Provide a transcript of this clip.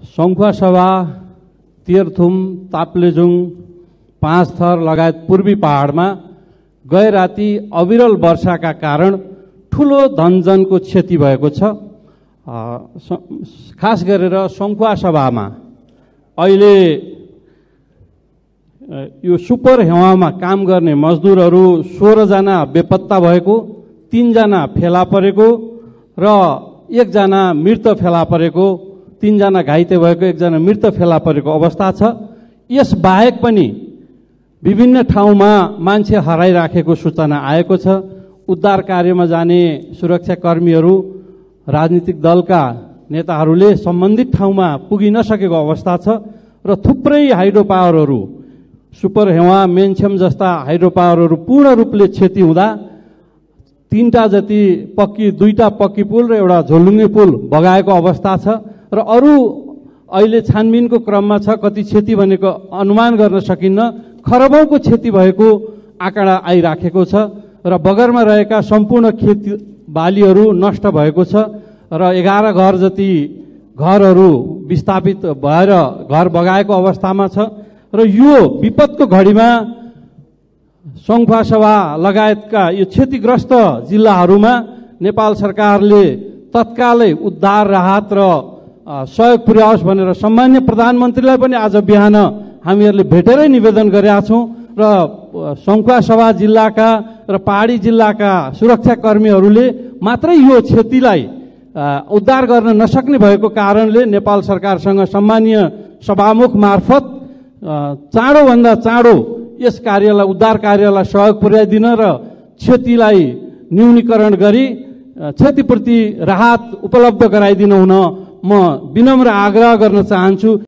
सङ्खुवासभा, तेह्रथुम, ताप्लेजुङ, पाँचथर लगायत पूर्वी पहाडमा गए राति अविरल वर्षाका कारण ठूलो धनजनको क्षति भएको छ। खास गरेर सङ्खुवासभामा अहिले यो सुपर हेवामा काम गर्ने मजदुरहरू 16 जना बेपत्ता भएको, 3 जना फेला परेको र 1 जना मृत फेला परेको, 3 जना घाइते भएको, 1 जना मृत फेला परेको अवस्था छ। यस बाहेक पनि विभिन्न ठाउँमा मान्छे हराइराखेको सूचना आएको छ। उद्धार कार्यमा जाने सुरक्षाकर्मीहरू, राजनीतिक दलका नेताहरूले सम्बन्धित ठाउँमा पुगिन सकेको अवस्था छ र थुप्रै हाइड्रो पावरहरू, सुपर हेवा, मेन्छेम जस्ता हाइड्रो पावरहरू पूर्ण रूपले क्षति हुँदा 3टा जति पक्की, 2टा पक्की पुल र एउटा झोलुङ्गे पुल बगाएको अवस्था छ र अरू अहिले छानबिनको क्रममा छ। कति क्षति भनेको अनुमान गर्न सकिन्न, खरबौंको क्षति भएको आँकडा आइराखेको छ र बगरमा रहेका सम्पूर्ण खेती बालीहरू नष्ट भएको छ र 11 घर जति घरहरू विस्थापित भएर घर बगाएको अवस्थामा छ र यो विपदको घडीमा सङ्खुवासभा लगायतका यो क्षतिग्रस्त जिल्लाहरूमा नेपाल सरकारले तत्कालै उद्धार, राहत र सहयोग पुर्याओस् भनेर सम्माननीय प्रधानमन्त्रीलाई पनि आज बिहान हामीहरूले भेटेरै निवेदन गरेका छौं र सङ्खुवासभा जिल्लाका र पहाडी जिल्लाका सुरक्षाकर्मीहरूले मात्रै यो क्षतिलाई उद्धार गर्न नसक्ने भएको कारणले नेपाल सरकारसँग सम्माननीय सभामुख मार्फत चाँडोभन्दा चाँडो यस कार्यलाई, उद्धार कार्यलाई सहयोग पुर्याइदिन र क्षतिलाई न्यूनीकरण गरी क्षतिपूर्ति राहत उपलब्ध गराइदिन हुन म विनम्र आग्रह गर्न चाहन्छु।